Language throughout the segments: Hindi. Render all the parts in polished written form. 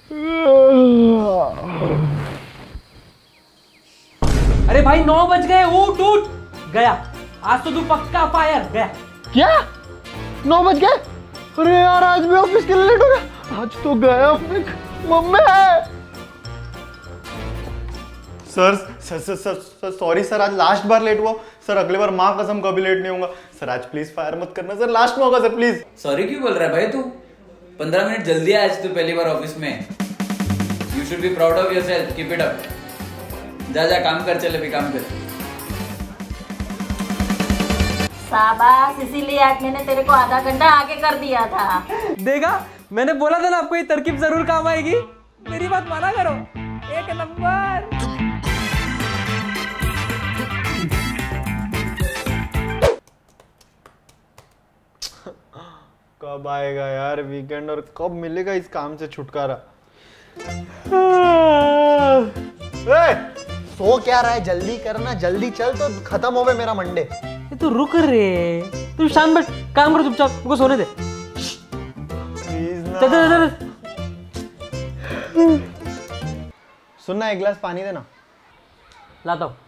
अरे भाई 9 बज गए, उठ उठ। गया आज तो तू पक्का फायर गया। क्या 9 बज गए? अरे यार आज भी ऑफिस के लिए लेट हो गया। आज तो गया मम्मी। सर सॉरी सर, आज लास्ट बार लेट हुआ सर। अगली बार माँ कसम कभी लेट नहीं होगा सर। आज प्लीज फायर मत करना सर, लास्ट में होगा सर प्लीज। सॉरी क्यों बोल रहा है भाई तू? 15 मिनट जल्दी आया आज तू पहली बार ऑफिस में। You should be proud of yourself, keep it up. जा जा काम कर, चले भी काम कर। शाबाश, इसीलिए आज मैंने तेरे को आधा घंटा आगे कर दिया था। देखा, मैंने बोला था ना आपको ये तरकीब जरूर काम आएगी। मेरी बात माना करो, एक नंबर। कब आएगा यार वीकेंड और कब मिलेगा इस काम से छुटकारा? सो क्या रहा है, जल्दी करना, जल्दी चल तो खत्म हो गए मेरा मंडे। तू रुक रे, तू शाम भर काम कर चुपचाप, मुझको सोने दे। प्लीज ना। चल। सुनना, एक गिलास पानी देना। लाता हूँ।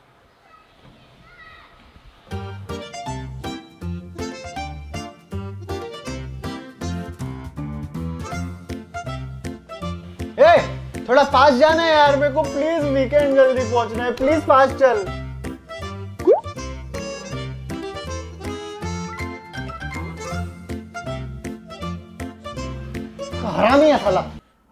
थोड़ा फास्ट जाना है यार मेरे को, प्लीज वीकेंड जल्दी पहुंचना है, प्लीज फास्ट चल। हरामी है साला।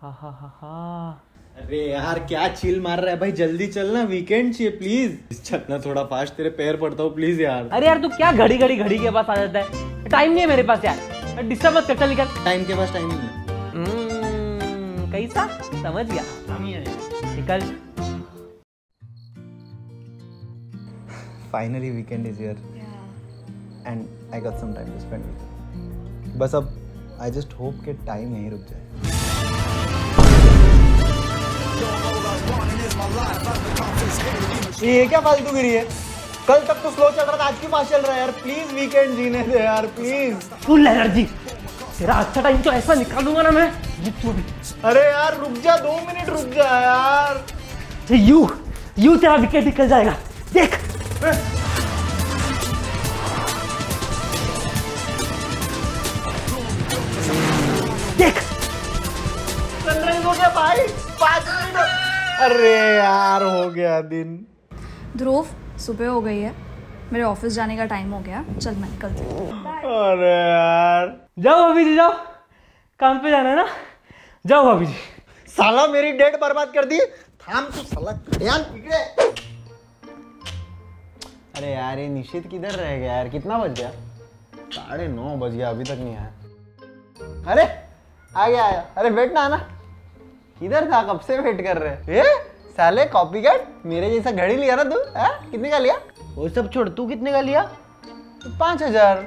अरे यार क्या चिल मार रहा है भाई, जल्दी चलना, वीकेंड चाहिए प्लीज। चलना थोड़ा फास्ट, तेरे पैर पड़ता हूँ प्लीज यार। अरे यार तू क्या घड़ी के पास आ जाता है? टाइम नहीं है मेरे पास यार, डिस्टर्ब मत कर, चल निकल। टाइम के पास टाइम नहीं है। कैसा समझ गया? निकल। Finally weekend is here and I got some time to spend with. बस अब आई जस्ट होप कि टाइम यहीं रुक जाए। ये क्या फालतूगिरी है? कल तक तो स्लो चल रहा था, आज क्यों फास्ट चल रहा है यार? प्लीज वीकेंड जीने दे यार प्लीज। फुल एनर्जी, तेरा अच्छा टाइम तो ऐसा निकालूंगा ना मैं। अरे यार रुक जा, 2 मिनट रुक जा यार। यू तेरा विकेट निकल जाएगा, देख। देख सनराइज हो गया भाई, 5 मिनट। अरे यार हो गया दिन। ध्रुव, सुबह हो गई है, मेरे ऑफिस जाने का टाइम हो गया, चल मैं निकलती हूँ। अरे यार जाओ भाभी जी, जाओ, काम पे जाना है ना, जाओ भाभी जी। साला मेरी डेट बर्बाद कर दी। थाम तू साला, ध्यान बिगड़े। अरे यार ये निशित किधर रह गया यार? कितना बज गया? 9:30 बज गया, अभी तक नहीं आया। अरे आ गया आया। अरे बैठ ना आना, किधर था? कब से वेट कर रहे? साले कॉपीकैट, मेरे जैसा घड़ी लिया ना तू? कितने का लिया? वो सब छोड़, तू कितने का लिया? 5000।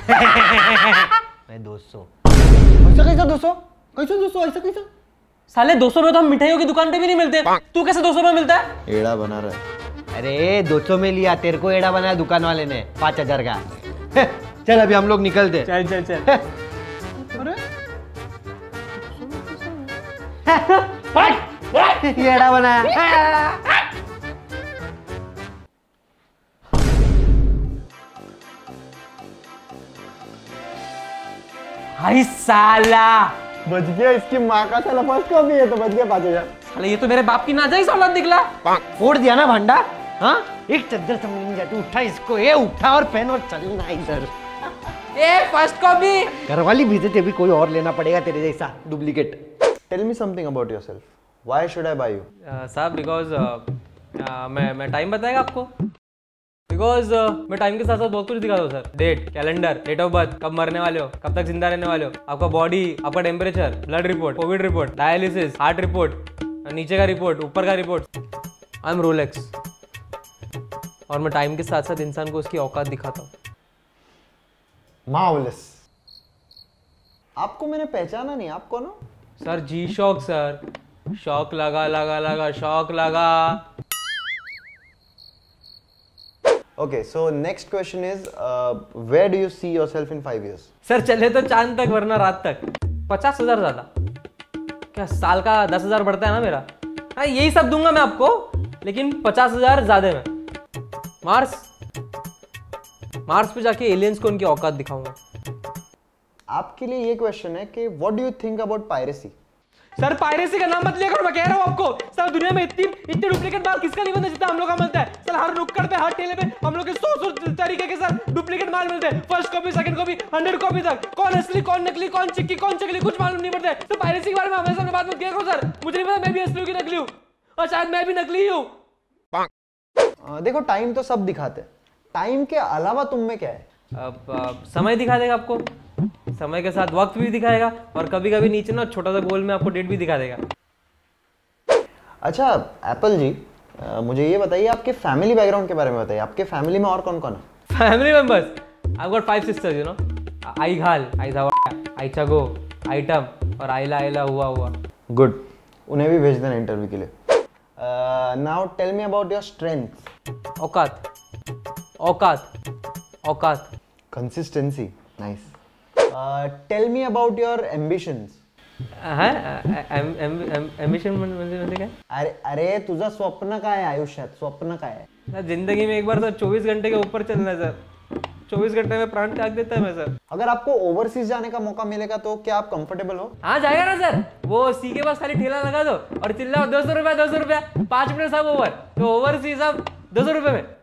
मैं 200। ऐसा कैसा 200? कैसा 200? ऐसा कैसा? साले 200 में तो हम मिठाइयों की दुकान पे भी नहीं मिलते, तू कैसे 200 में मिलता है? एड़ा बना रहा है। अरे 200 में लिया, तेरे को एड़ा बनाया दुकान वाले ने 5000 का। चल अभी हम लोग निकलते। चल। अरे ये एड़ा बनाया। हाय साला, बच गया, इसकी माँ का साला फर्स्ट कॉपी है तो बच गया 5000। साले ये तो मेरे बाप की नाजायज औलाद निकला। फोड़ दिया ना भंडा। हाँ एक चद्दर समझ नहीं जाती, उठा इसको, ये उठा और पहन और चलना इधर। ए फर्स्ट कॉपी घर वाली भेजे थे, भी कोई और लेना पड़ेगा तेरे जैसा duplicate. Tell me something about yourself, why should I buy you? साहब बिकॉज मैं टाइम बताएगा आपको, बिकॉज मैं टाइम के साथ साथ बहुत कुछ दिखाता हूँ sir. Date, calendar, date of birth, कब मरने वाले हो, कब तक जिंदा रहने वाले हो, आपका बॉडी, आपका temperature, blood report, COVID report, dialysis, heart report, नीचे का रिपोर्ट, ऊपर का रिपोर्ट। आई एम रोलेक्स, और मैं टाइम के साथ साथ इंसान को उसकी औकात दिखाता हूँ। मार्वेलस। आपको मैंने पहचाना नहीं, आप कौन हो? Sir ji shock sir, shock लगा शॉक लगा। Okay, so next question is, where do you see yourself in 5 years? Sir चले तो चांद तक वरना रात तक। 50,000 ज्यादा। क्या साल का 10,000 बढ़ता है ना मेरा? हाँ यही सब दूंगा मैं आपको, लेकिन 50,000 ज्यादा में। मार्स पे जाके एलियंस को उनकी औकात दिखाऊंगा। आपके लिए ये क्वेश्चन है कि what do you think about piracy? Sir piracy का नाम मत लिया करो, मैं कह रहा हूँ आपको। सर दुनिया में इतने डुप्लीकेट माल किसका नहीं बनता जितना हम लोग का मिलता है। सर हर नुक्कड़ पे, हर ठेले पे हम लोग के 100 तरीके के सर डुप्लीकेट माल मिलते हैं। First copy, second copy, 100 copy तक। कौन असली, कौन नकली, कौन चिक्की, कौन चकली, कुछ मालूम नहीं पड़ता है। तो पायरेसी के बारे में हमेशा बात मत किया करो सर। मुझे नहीं पता मैं भी असली हूँ कि नकली हूँ, और शायद मैं भी नकली हूँ। देखो टाइम तो सब दिखाते हैं, टाइम के अलावा तुम में क्या है? अब समय दिखा देगा आपको, समय के साथ वक्त भी दिखाएगा, और कभी कभी नीचे ना छोटा सा गोल में आपको डेट भी दिखा देगा। अच्छा एप्पल जी, मुझे ये बताइए आपके फैमिली बैकग्राउंड के बारे में बताइए। आपके फैमिली में और कौन कौन है? Family members, I got 5 sisters, you know. I घाल, आई धावा, आई चगो, आई टम, और आइला हुआ। गुड, उन्हें भी भेज देना इंटरव्यू के लिए। Now tell me about your strength. औकात। Consistency, nice. Tell me about your ambitions. Ambition म्हणजे काय? अरे तुझा स्वप्न काय आहे आयुष्यात? स्वप्न काय आहे? जिंदगी में एक बार सर 24 घंटे के ऊपर चलना है सर। 24 घंटे में प्राण त्याग देता है मैं सर। अगर आपको ओवरसीज जाने का मौका मिलेगा तो क्या आप कंफर्टेबल हो? हाँ जाएगा ना सर। वो सी के पास खाली ठेला लगा दो और चिल्लाओ 200 रुपया 5 मिनट सब ओवर, तो ओवरसीज सब 200 रुपये में।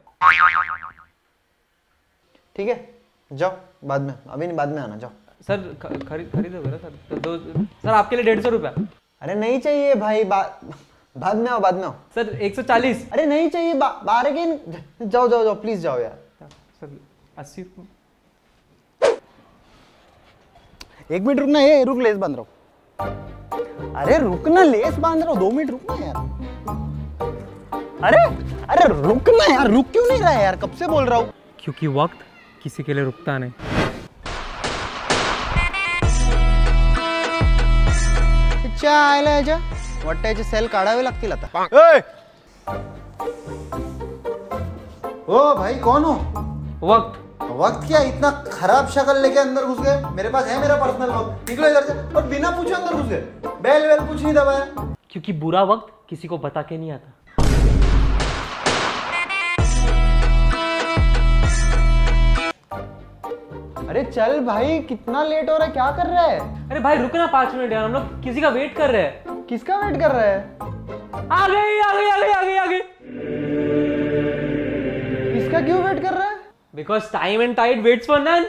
ठीक है जाओ, बाद में, अभी नहीं, बाद में आना, जाओ। सर खरीदोगे ना सर? तो सर आपके लिए 150 रुपया। अरे नहीं चाहिए भाई, बाद में आओ। सर 140। अरे नहीं चाहिए, बारगेन। जाओ प्लीज जाओ यार। सर 80। एक मिनट रुकना, ये रुक, लेस बांध रहा हूँ। अरे रुकना, लेस बांध रहा हूँ, 2 मिनट रुकना यार। अरे रुकना यार, रुक क्यों नहीं रहा है यार? कब से बोल रहा हूँ। क्योंकि वक्त किसी के लिए रुकता नहीं। वाटायचे सेल काढावे लागतील आता। ओ भाई कौन हो? वक्त क्या इतना खराब शक्ल लेके अंदर घुस गए? मेरे पास है मेरा पर्सनल वक्त, निकलो इधर से। और बिना पूछे अंदर घुस गए, बेल कुछ नहीं दबाया। क्योंकि बुरा वक्त किसी को बता के नहीं आता। अरे चल भाई, कितना लेट हो रहा है, क्या कर रहा है? अरे भाई रुकना 5 मिनट यार, हम लोग किसी का वेट कर रहे हैं। किसका वेट कर रहा है? आ गई। किसका क्यों वेट कर रहा है? Because time and tide waits for none.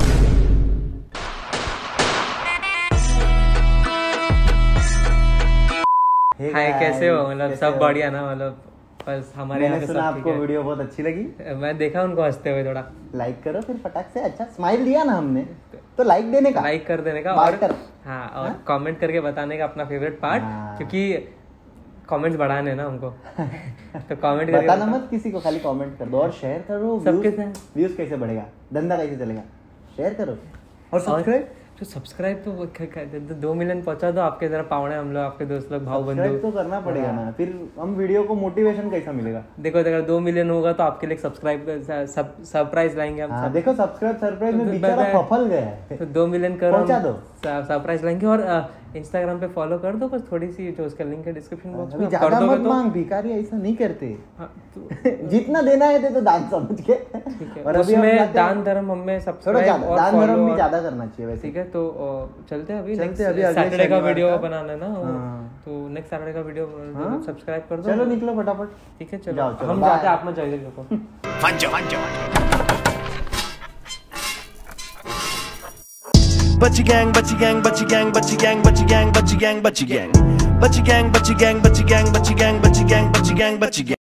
Hi कैसे हो? मतलब सब बढ़िया ना? मतलब बस हमारे यहाँ पे सब ठीक है। आपको वीडियो बहुत अच्छी लगी। मैं देखा उनको हंसते हुए, थोड़ा लाइक करो फिर फटाक से। अच्छा स्माइल दिया ना हमने, तो लाइक देने का, लाइक कर देने का, और हाँ, और कमेंट करके बताने का अपना फेवरेट पार्ट, क्योंकि कमेंट्स बढ़ाने ना हमको। तो कमेंट करके बताना मत किसी को, खाली कमेंट कर दो और शेयर करो। सबके साथ व्यूज कैसे बढ़ेगा, धंधा कैसे चलेगा? शेयर करो और सब्सक्राइब। तो सब्सक्राइब तो 2 मिलियन पहुंचा दो। आपके जरा पावने हम लोग, आपके दोस्त लोग, भाव बंधु तो करना पड़ेगा ना, फिर हम वीडियो को मोटिवेशन कैसा मिलेगा? देखो अगर 2 मिलियन होगा तो आपके लिए सरप्राइज लाएंगे हम। देखो सरप्राइज में बेचारा फफल गया है। तो 2 मिलियन करो, पहुंचा दो, सरप्राइज लाएंगे। और इंस्टाग्राम पे फॉलो कर दो बस, थोड़ी सी, जो उसका लिंक है डिस्क्रिप्शन बॉक्स में। ज्यादा मत मांग, भिखारी ऐसा नहीं करते। जितना देना है दे तो दान समझ के। और उसमें दान धर्म हमें सब्सक्राइब और दान धर्म भी ज्यादा करना चाहिए वैसे। ठीक है, तो चलते हैं अभी सैटरडे का वीडियो बनाना है ना, तो नेक्स्ट सैटरडे का वीडियो सब्सक्राइब कर दो। चलो निकलो फटाफट। ठीक है चलो, हम जाते हैं, आप मत जाइए। Butchie gang, butchie gang, butchie gang, butchie gang, butchie gang, butchie gang, butchie gang, butchie gang, butchie gang, butchie gang, butchie gang, butchie gang, butchie gang, butchie gang, butchie gang.